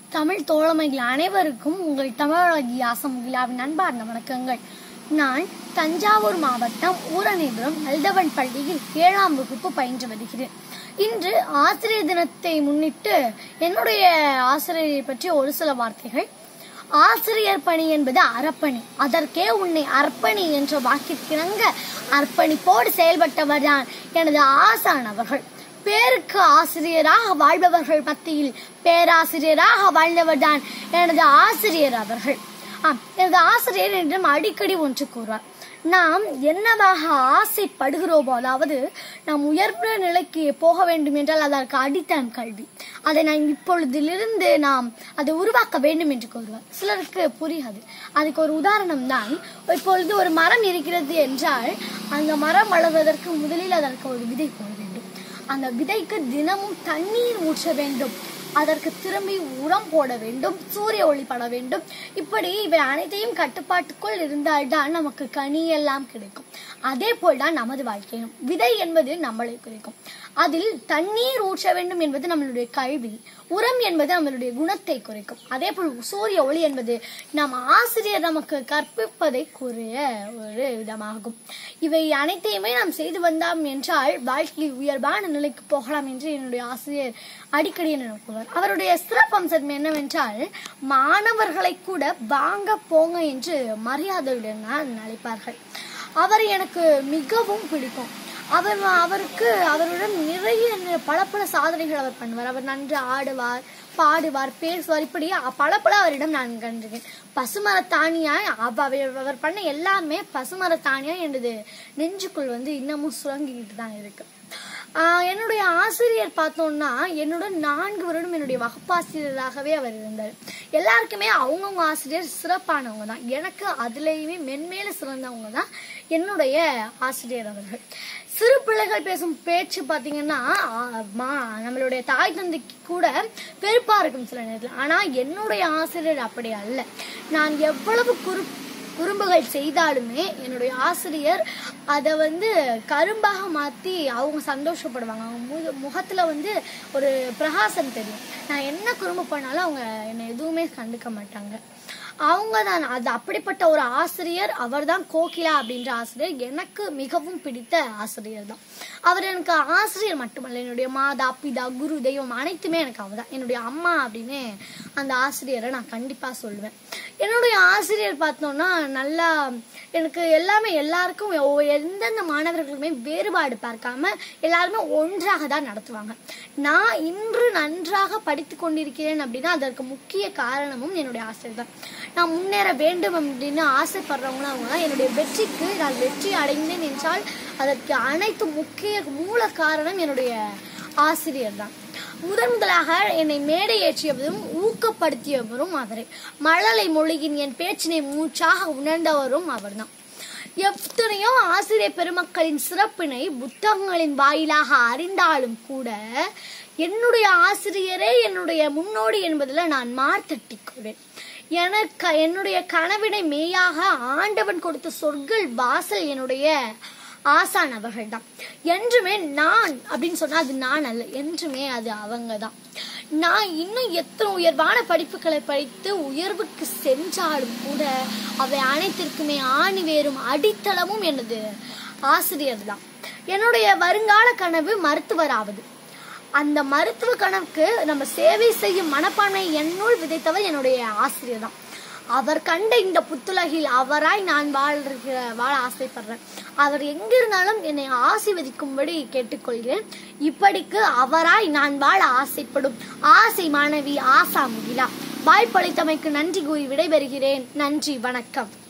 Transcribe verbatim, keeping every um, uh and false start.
தமிழ் தோழமைகள் அனைவருக்கும் உங்கள் தமிழகி ஆசமுகிலாவின் அன்பார்ந்த வணக்கங்கள். நான் தஞ்சாவூர் மாவட்டம் ஊரணிபுரம் நல்தவன் பள்ளியில் ஏழாம் வகுப்பு பயின்று வருகிறேன். இன்று ஆசிரியர் தினத்தை முன்னிட்டு என்னுடைய ஆசிரியரை பற்றி ஒரு சில வார்த்தைகள். ஆசிரியர் பணி என்பது அறப்பணி, அதற்கே உன்னை அர்ப்பணி என்ற வாக்கிற்கிணங்க அர்ப்பணிப்போடு செயல்பட்டவர் தான் எனது ஆசான் அவர்கள். பேருக்கு ஆசிரியராக வாழ்பவர்கள் மத்தியில் பேராசிரியராக வாழ்ந்தவர் தான் எனது ஆசிரியர் அவர்கள். ஆம், எனது ஆசிரியர் என்றும் அடிக்கடி ஒன்று கூறுவார், நாம் என்னவாக ஆசைப்படுகிறோமோ, அதாவது நாம் உயர்ந்த நிலைக்கு போக வேண்டும் என்றால் அதற்கு அடித்தளம் கல்வி, அதை நாம் இப்பொழுதிலிருந்து நாம் அதை உருவாக்க வேண்டும் என்று கூறுவார். சிலருக்கு புரியாது. அதுக்கு ஒரு உதாரணம் தான், இப்பொழுது ஒரு மரம் இருக்கிறது என்றால் அந்த மரம் வளர்வதற்கு முதலில் அதற்கு ஒரு விதை போட வேண்டும். அந்த விதைக்கு தினமும் தண்ணீர் ஊற்ற வேண்டும், அதற்கு திரும்பி உரம் போட வேண்டும், சூரிய ஒளி பட வேண்டும். இப்படி இவை அனைத்தையும் கட்டுப்பாட்டுக்குள் இருந்தால்தான் நமக்கு கனி எல்லாம் கிடைக்கும். அதே போல்தான் நமது வாழ்க்கையும். விதை என்பது நம்மளை குறிக்கும், அதில் தண்ணீர் ஊற்ற வேண்டும் என்பது நம்மளுடைய கல்வி, உரம் என்பது நம்மளுடைய குணத்தை குறைக்கும். அதே போல் சூரிய ஒளி என்பது நம் ஆசிரியர் நமக்கு கற்பிப்பதை கூறிய ஒரு விதமாகும். இவை அனைத்தையுமே நாம் செய்து வந்தோம் என்றால் வாழ்க்கையில் உயர்வான நிலைக்கு போகலாம் என்று என்னுடைய ஆசிரியர் அடிக்கடி நினைக்குவார். அவருடைய சிறப்பம்சம் என்னவென்றால், மாணவர்களை கூட வாங்க போங்க என்று மரியாதையுடன் அழைப்பார்கள். அவர் எனக்கு மிகவும் பிடிக்கும். அவர் அவருக்கு அவருடன் நிறைய பல பல சாதனைகள் அவர் பண்ணுவார். அவர் நன்கு ஆடுவார், பாடுவார், பேசுவார். இப்படி பல பல அவரிடம் நான் கண்டிருக்கேன். பசுமரத்தானியாய் அவர் பண்ண எல்லாமே பசுமரத்தானியாய் எனது நெஞ்சுக்குள் வந்து இன்னமும் சுரங்கிட்டு தான் இருக்கு. ஆஹ் என்னுடைய ஆசிரியர் பார்த்தோம்னா, என்னுடன் நான்கு வருடம் என்னுடைய வகுப்பாசிரியராகவே அவர் இருந்தார். எல்லாருக்குமே அவங்கவுங்க ஆசிரியர் சிறப்பானவங்க தான். எனக்கு அதுலேயுமே மென்மேல சிறந்தவங்க தான் என்னுடைய ஆசிரியர் அவர்கள். சிறு பிள்ளைகள் பேசும் பேச்சு பார்த்தீங்கன்னா நம்மளுடைய தாய் தந்தைக்கு கூட பெருப்பா இருக்கும் சில நேரத்தில். ஆனா என்னுடைய ஆசிரியர் அப்படி அல்ல. நான் எவ்வளவு குறு குறும்புகள் செய்தாலுமே என்னுடைய ஆசிரியர் அதை வந்து கரும்பாக மாற்றி அவங்க சந்தோஷப்படுவாங்க. அவங்க முகத்துல வந்து ஒரு பிரகாசம் தெரியும். நான் என்ன குறும்பு பண்ணாலும் அவங்க என்னை எதுவுமே கண்டுக்க மாட்டாங்க. அவங்க தான் அது அப்படிப்பட்ட ஒரு ஆசிரியர். அவர் தான் கோகிலா அப்படின்ற ஆசிரியர். எனக்கு மிகவும் பிடித்த ஆசிரியர் தான் அவர். எனக்கு ஆசிரியர் மட்டுமல்ல, என்னுடைய மாதா பிதா குரு தெய்வம் அனைத்துமே எனக்கு அவர் தான். என்னுடைய அம்மா அப்படின்னு அந்த ஆசிரியரை நான் கண்டிப்பா சொல்லுவேன். என்னுடைய ஆசிரியர் பார்த்தோம்னா நல்லா எனக்கு எல்லாமே எல்லாருக்கும் எந்தெந்த மாணவர்களுக்குமே வேறுபாடு பார்க்காம எல்லாருமே ஒன்றாக தான் நடத்துவாங்க. நான் இன்று நன்றாக படித்து கொண்டிருக்கிறேன் அப்படின்னா அதற்கு முக்கிய காரணமும் என்னுடைய ஆசிரியர் தான். நான் முன்னேற வேண்டும் அப்படின்னு ஆசைப்படுறவங்களும் அவங்க தான். என்னுடைய வெற்றிக்கு நான் வெற்றி அடைந்தேன் என்றால் அதற்கு அனைத்து முக்கிய மூல காரணம் என்னுடைய ஆசிரியர் தான். முதன் முதலாக என்னை மேடை ஏற்றியவரும் ஊக்கப்படுத்தியவரும் அவரே. மழலை மொழியின் என் பேச்சினை மூச்சாக உணர்ந்தவரும் அவர் தான். எத்தனையோ ஆசிரியர் பெருமக்களின் சிறப்பினை புத்தகங்களின் வாயிலாக அறிந்தாலும் கூட என்னுடைய ஆசிரியரே என்னுடைய முன்னோடி என்பதில் நான் மார்த்தட்டிக்கொள்வேன். எனக்கு என்னுடைய கனவினை மெய்யாக ஆண்டவன் கொடுத்த சொற்கள் வாசல் என்னுடைய ஆசான் அவர்கள் தான். என்றுமே நான் அப்படின்னு சொன்னா அது நான் அல்ல, என்றுமே அது அவங்க தான். நான் இன்னும் எத்தனை உயர்வான படிப்புகளை படித்து உயர்வுக்கு சென்றாலும் கூட அவை அனைத்திற்குமே ஆணி வேறும் அடித்தளமும் எனது ஆசிரியர் தான். என்னுடைய வருங்கால கனவு மருத்துவராவது. அந்த மருத்துவ கனவுக்கு நம்ம சேவை செய்யும் மனப்பான்மை என்னுள் விதைத்தவர் என்னுடைய ஆசிரியர் தான். அவர் கண்ட இந்த புத்துலகில் அவராய் நான் வாழ்கிற வாழ ஆசைப்படுறேன். அவர் எங்கிருந்தாலும் என்னை ஆசீர்வதிக்கும்படி கேட்டுக்கொள்கிறேன். இப்படிக்கு அவராய் நான் வாழ ஆசைப்படும் ஆசை மாணவி ஆசா முகிலா. வாய்ப்பளித்தமைக்கு நன்றி கூறி விடைபெறுகிறேன். நன்றி, வணக்கம்.